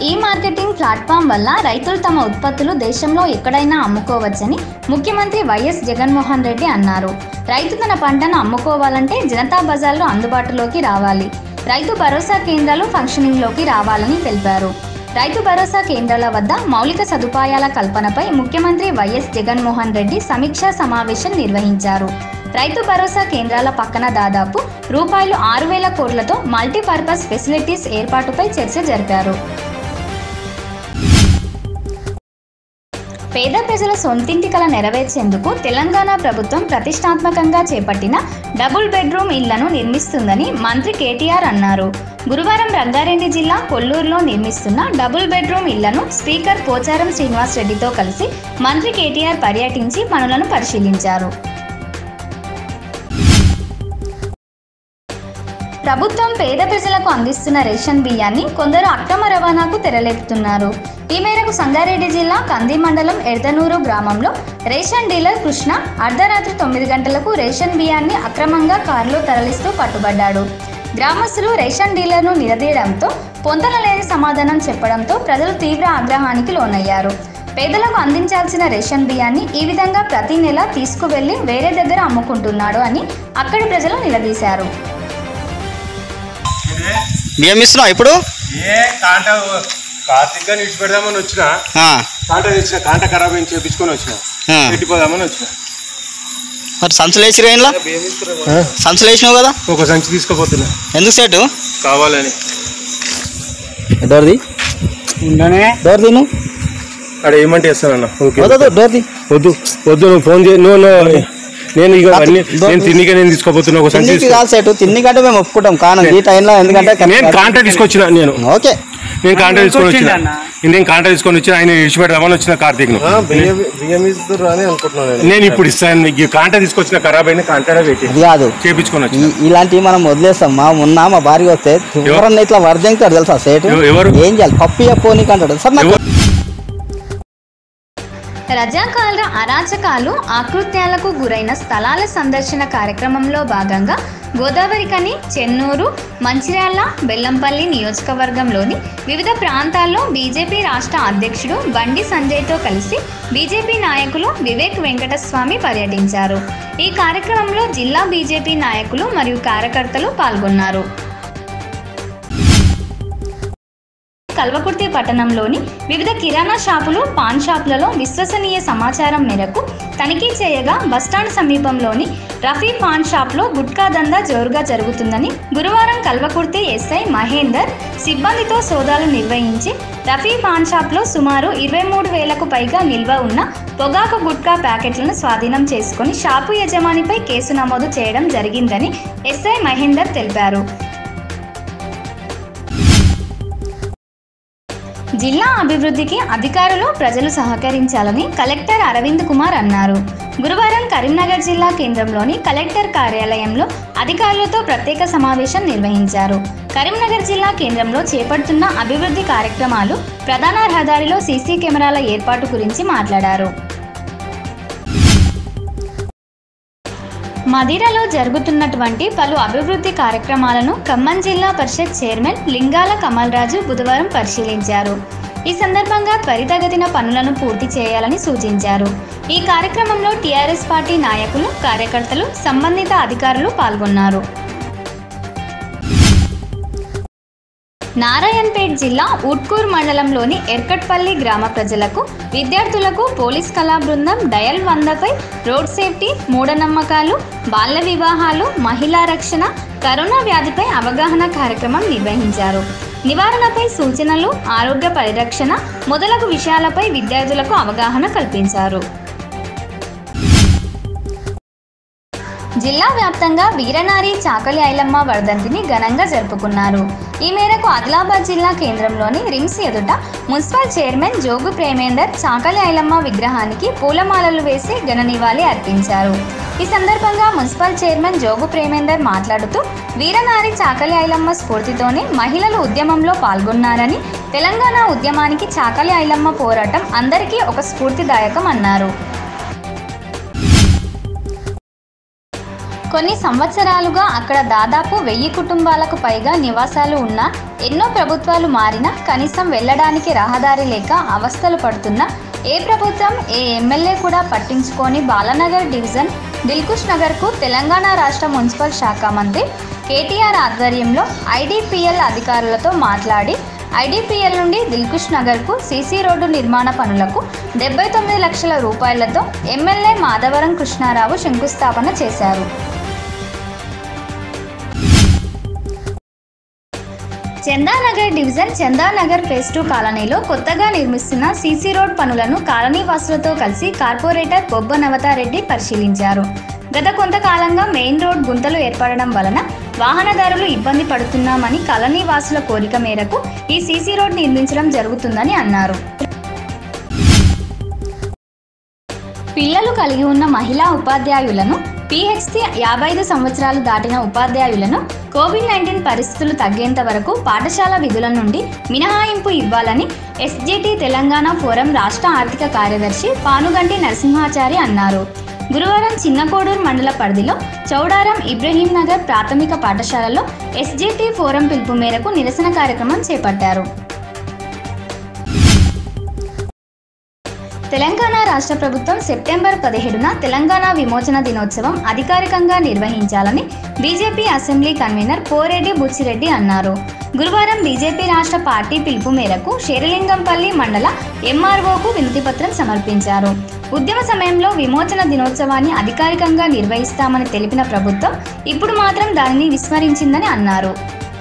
ఈ marketing platform వల్ల రైతులు తమ ఉత్పత్తులు దేశంలో ఎక్కడైనా అమ్ముకోవచ్చని ముఖ్యమంత్రి వైఎస్ జగన్మోహన్ రెడ్డి అన్నారు. రైతు తన పంటను అమ్ముకోవాలంటే జనతా బజార్లు అందుబాటులోకి రావాలి. రైతు భరోసా కేంద్రాలు ఫంక్షనింగ్లోకి రావాలని తెలిపారు. రైతు భరోసా కేంద్రాల వద్ద మౌలిక సదుపాయాల కల్పనపై ముఖ్యమంత్రి వైఎస్ జగన్మోహన్ రెడ్డి సమీక్షా సమావేశం నిర్వహించారు. రైతు భరోసా కేంద్రాల పక్కన దాదాపు రూపాయలు 6,000 కోట్లతో మల్టీపర్పస్ ఫెసిలిటీస్ ఏర్పాటుపై చర్చ జరిపారు. పేద ప్రజల సొంతింటి కల నెరవేర్చేందుకు తెలంగాణ ప్రభుత్వం ప్రతిష్టాత్మకంగా చేపట్టిన డబుల్ బెడ్రూమ్ ఇళ్లను నిర్మిస్తుందని మంత్రి కేటీఆర్ అన్నారు. గురువారం రంగారెడ్డి జిల్లా కొల్లూరులో నిర్మిస్తున్న డబుల్ బెడ్రూమ్ ఇళ్లను స్పీకర్ పోచారం శ్రీనివాస్ రెడ్డితో కలిసి మంత్రి కేటీఆర్ పర్యటించి పనులను పరిశీలించారు. ప్రభుత్వం పేద ప్రజలకు అందిస్తున్న రేషన్ బియ్యాన్ని కొందరు అక్రమ రవాణాకు తెరలేపుతున్నారు. ఈ మేరకు సంగారెడ్డి జిల్లా కంది మండలం ఎర్దనూరు గ్రామంలో రేషన్ డీలర్ కృష్ణ అర్ధరాత్రి 9 గంటలకు రేషన్ బియ్యాన్ని అక్రమంగా కారులో తరలిస్తూ పట్టుబడ్డాడు. గ్రామస్తులు రేషన్ డీలర్ను నిలదీయడంతో పొంతనలేని సమాధానం చెప్పడంతో ప్రజలు తీవ్ర ఆగ్రహానికి లోనయ్యారు. పేదలకు అందించాల్సిన రేషన్ బియ్యాన్ని ఈ విధంగా ప్రతి నెల తీసుకువెళ్లి వేరే దగ్గర అమ్ముకుంటున్నాడు అని అక్కడి ప్రజలు నిలదీశారు. బియ్యం ఇస్తున్నావు ఇప్పుడు? కార్తీక్గా నిడిచి పెడదామని వచ్చిన కాంట తెచ్చిన కాంట ఖరాబ్ అయింది చేపించుకొని వచ్చిన పెట్టిపోదామని వచ్చిన. మరి సంచులు వేసి రేన్లా సంచులు వేసినావు కదా? ఒక సంచి తీసుకోపోతున్నా. ఎందుకు సెట్ కావాలని డోర్ది డోర్ తిను అక్కడ ఏమంటే వేస్తానన్నా. డోర్ది వద్దు వద్దు నువ్వు ఫోన్ చేయి. నేను ఇక నేను తిన్నికే నేను తీసుకోపోతున్నా. ఒక సంచి సెట్ తిన్నికంటే మేము ఒప్పుకుంటాం కానీ ఈ టైంలో ఎందుకంటే నేను కాంట తీసుకొచ్చిన. ఓకే నేను కాంట తీసుకొని వచ్చిన ఆయన విడిచిపెడదామని వచ్చిన కార్తీక్ నేను ఇప్పుడు ఇస్తాను. కాంట తీసుకొచ్చిన ఖరాబ్ అయిన కాంట కాదు చేపించుకొని వచ్చి ఇలాంటివి మనం వదిలేస్తాం. మా భార్య వస్తే ఎవరన్నా ఇట్లా వర్ధంతాడు తెలుసా సేటు ఏం చేయాలి పప్పు పోనీకి అంటాడు సార్. రజాకాల అరాచకాలు ఆకృత్యాలకు గురైన స్థలాల సందర్శన కార్యక్రమంలో భాగంగా గోదావరికని, చెన్నూరు, మంచిర్యాల, బెల్లంపల్లి నియోజకవర్గంలోని వివిధ ప్రాంతాల్లో బీజేపీ రాష్ట్ర అధ్యక్షుడు బండి సంజయ్తో కలిసి బీజేపీ నాయకులు వివేక్ వెంకటస్వామి పర్యటించారు. ఈ కార్యక్రమంలో జిల్లా బీజేపీ నాయకులు మరియు కార్యకర్తలు పాల్గొన్నారు. కల్వకుర్తి పట్టణంలోని వివిధ కిరాణా షాపులు, పాన్ షాపులలో విశ్వసనీయ సమాచారం మేరకు తనిఖీ చేయగా బస్టాండ్ సమీపంలోని రఫీ పాన్ షాప్లో గుట్కా దందా జోరుగా జరుగుతుందని గురువారం కల్వకుర్తి ఎస్ఐ మహేందర్ సిబ్బందితో సోదాలు నిర్వహించి రఫీ పాన్ షాప్లో సుమారు 23,000కు పైగా నిల్వ ఉన్న పొగాకు గుట్కా ప్యాకెట్లను స్వాధీనం చేసుకుని షాపు యజమానిపై కేసు నమోదు చేయడం జరిగిందని ఎస్ఐ మహేందర్ తెలిపారు. జిల్లా అభివృద్ధికి అధికారులు, ప్రజలు సహకరించాలని కలెక్టర్ అరవింద్ కుమార్ అన్నారు. గురువారం కరీంనగర్ జిల్లా కేంద్రంలోని కలెక్టర్ కార్యాలయంలో అధికారులతో ప్రత్యేక సమావేశం నిర్వహించారు. కరీంనగర్ జిల్లా కేంద్రంలో చేపడుతున్న అభివృద్ధి కార్యక్రమాలు, ప్రధాన రహదారిలో సీసీ కెమెరాల ఏర్పాటు గురించి మాట్లాడారు. మదిరలో జరుగుతున్నటువంటి పలు అభివృద్ధి కార్యక్రమాలను ఖమ్మం జిల్లా పరిషత్ చైర్మన్ లింగాల కమల్రాజు బుధవారం పరిశీలించారు. ఈ సందర్భంగా త్వరితగతిన పనులను పూర్తి చేయాలని సూచించారు. ఈ కార్యక్రమంలో టీఆర్ఎస్ పార్టీ నాయకులు, కార్యకర్తలు, సంబంధిత అధికారులు పాల్గొన్నారు. నారాయణపేట్ జిల్లా ఉట్కూర్ మండలంలోని ఎర్కట్పల్లి గ్రామ ప్రజలకు, విద్యార్థులకు పోలీస్ కళా బృందం డయల్ 100పై రోడ్ సేఫ్టీ, మూఢనమ్మకాలు, బాల్య వివాహాలు, మహిళా రక్షణ, కరోనా వ్యాధిపై అవగాహన కార్యక్రమం నిర్వహించారు. నివారణపై సూచనలు, ఆరోగ్య పరిరక్షణ మొదలగు విషయాలపై విద్యార్థులకు అవగాహన కల్పించారు. జిల్లా వ్యాప్తంగా వీరనారి చాకలి ఐలమ్మ వర్ధంతిని ఘనంగా జరుపుకున్నారు. ఈ మేరకు ఆదిలాబాద్ జిల్లా కేంద్రంలోని రిమ్స్ ఎదుట మున్సిపల్ చైర్మన్ జోగు ప్రేమేందర్ చాకలి ఐలమ్మ విగ్రహానికి పూలమాలలు వేసి ఘన నివాళి అర్పించారు. ఈ సందర్భంగా మున్సిపల్ చైర్మన్ జోగు ప్రేమేందర్ మాట్లాడుతూ వీరనారి చాకలి ఐలమ్మ స్ఫూర్తితోనే మహిళలు ఉద్యమంలో పాల్గొన్నారని, తెలంగాణ ఉద్యమానికి చాకలి ఐలమ్మ పోరాటం అందరికీ ఒక స్ఫూర్తిదాయకం అన్నారు. కొన్ని సంవత్సరాలుగా అక్కడ దాదాపు 1000 కుటుంబాలకు పైగా నివాసాలు ఉన్నా ఎన్నో ప్రభుత్వాలు మారినా కనీసం వెళ్ళడానికి రహదారి లేక అవస్థలు పడుతున్నా ఏ ప్రభుత్వం ఏ ఎమ్మెల్యే కూడా పట్టించుకొని బాలానగర్ డివిజన్ దిల్కుష్ నగర్కు తెలంగాణ రాష్ట్ర మున్సిపల్ శాఖ మంత్రి కేటీఆర్ ఆధ్వర్యంలో ఐడిపిఎల్ అధికారులతో మాట్లాడి ఐడిపిఎల్ నుండి దిల్కుష్ నగర్కు సీసీ రోడ్డు నిర్మాణ పనులకు 79 లక్షల రూపాయలతో ఎమ్మెల్యే మాధవరం కృష్ణారావు శంకుస్థాపన చేశారు. చందానగర్ డివిజన్ చందానగర్ ఫేజ్ 2 కాలనీలో కొత్తగా నిర్మిస్తున్న సీసీ రోడ్ పనులను కాలనీ వాసులతో కలిసి కార్పొరేటర్ బొబ్బ నవతారెడ్డి పరిశీలించారు. గత కొంతకాలంగా మెయిన్ రోడ్ గుంతలు ఏర్పడడం వలన వాహనదారులు ఇబ్బంది పడుతున్నామని కాలనీ వాసుల కోరిక మేరకు ఈ సీసీ రోడ్ నిర్మించడం జరుగుతుందని అన్నారు. పిల్లలు కలిగి ఉన్న మహిళా ఉపాధ్యాయులను పిహెచ్సి 55 సంవత్సరాలు దాటిన ఉపాధ్యాయులను కోవిడ్-19 పరిస్థితులు తగ్గేంత వరకు పాఠశాల విధుల నుండి మినహాయింపు ఇవ్వాలని ఎస్జిటి తెలంగాణ ఫోరం రాష్ట్ర ఆర్థిక కార్యదర్శి పానుగంటి నరసింహాచారి అన్నారు. గురువారం చిన్నకోడూరు మండల పరిధిలో చౌడారం ఇబ్రహీం నగర్ ప్రాథమిక పాఠశాలలో ఎస్జిటి ఫోరం పిలుపు మేరకు నిరసన కార్యక్రమం చేపట్టారు. తెలంగాణ రాష్ట్ర ప్రభుత్వం సెప్టెంబర్ 17న తెలంగాణ విమోచన దినోత్సవం అధికారికంగా నిర్వహించాలని BJP assembly convener Poreddy Buchireddy అన్నారు. గురువారం బీజేపీ రాష్ట్ర పార్టీ పిలుపు మేరకు శేరిలింగంపల్లి మండల ఎంఆర్ఓకు వినతిపత్రం సమర్పించారు. ఉద్యమ సమయంలో విమోచన దినోత్సవాన్ని అధికారికంగా నిర్వహిస్తామని తెలిపిన ప్రభుత్వం ఇప్పుడు మాత్రం దానిని విస్మరించిందని అన్నారు.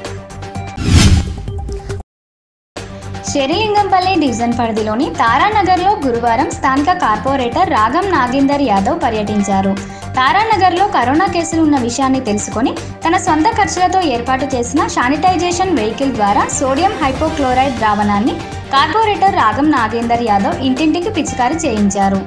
శేరిలింగంపల్లి డివిజన్ పరిధిలోని తారానగర్లో గురువారం స్థానిక కార్పొరేటర్ రాగం నాగేందర్ యాదవ్ పర్యటించారు. తారానగర్లో కరోనా కేసులు ఉన్న విషయాన్ని తెలుసుకొని తన సొంత ఖర్చులతో ఏర్పాటు చేసిన శానిటైజేషన్ వెహికల్ ద్వారా సోడియం హైపోక్లోరైడ్ ద్రావణాన్ని కార్పొరేటర్ రాగం నాగేందర్ యాదవ్ ఇంటింటికి పిచికారీ చేయించారు.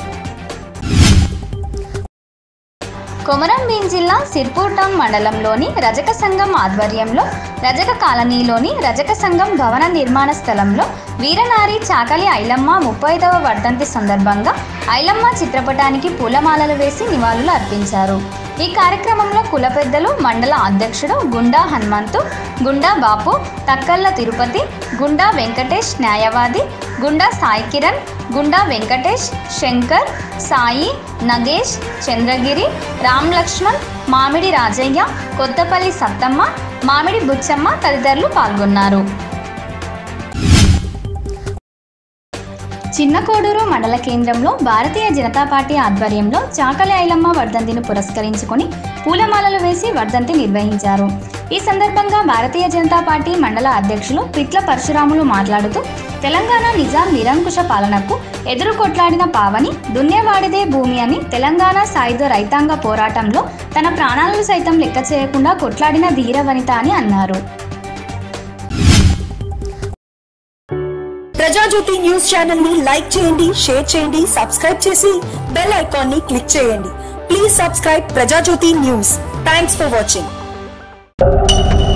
కొమరంభీం జిల్లా సిర్పూర్ టౌన్ మండలంలోని రజక సంఘం ఆధ్వర్యంలో రజక కాలనీలోని రజక సంఘం భవన నిర్మాణ స్థలంలో వీరనారి చాకలి ఐలమ్మ 35వ వర్ధంతి సందర్భంగా ఐలమ్మ చిత్రపటానికి పూలమాలలు వేసి నివాళులు అర్పించారు. ఈ కార్యక్రమంలో కుల పెద్దలు మండల అధ్యక్షుడు గుండా హనుమంతు, గుండా బాపు, తక్కల్ల తిరుపతి, గుండా వెంకటేష్ న్యాయవాది, గుండా సాయి కిరణ్, గుండా వెంకటేష్, శంకర్, సాయి, నగేష్, చంద్రగిరి, రామ్ లక్ష్మణ్, మామిడి రాజయ్య, కొత్తపల్లి సత్తమ్మ, మామిడి బుచ్చమ్మ తదితరులు పాల్గొన్నారు. చిన్నకోడూరు మండల కేంద్రంలో భారతీయ జనతా పార్టీ ఆధ్వర్యంలో చాకలి ఐలమ్మ వర్ధంతిని పురస్కరించుకొని పూలమాలలు వేసి వర్ధంతి నిర్వహించారు. ఈ సందర్భంగా భారతీయ జనతా పార్టీ మండల అధ్యక్షులు పిట్ల పరశురాములు మాట్లాడుతూ తెలంగాణ నిజాం నిరంకుశ పాలనకు ఎదురు కొట్లాడిన పావని దున్నేవాడిదే భూమి అని తెలంగాణ సాయుధ రైతాంగ పోరాటంలో తన ప్రాణాలను సైతం లెక్క చేయకుండా కొట్లాడిన ధీర వనిత అని అన్నారు. ప్రజాజ్యోతి న్యూస్ ఛానల్ ని లైక్ చేయండి, షేర్ చేయండి, సబ్స్క్రైబ్ చేసి బెల్ ఐకాన్ ని క్లిక్ చేయండి. Please subscribe Prajajyothi news. Thanks for watching.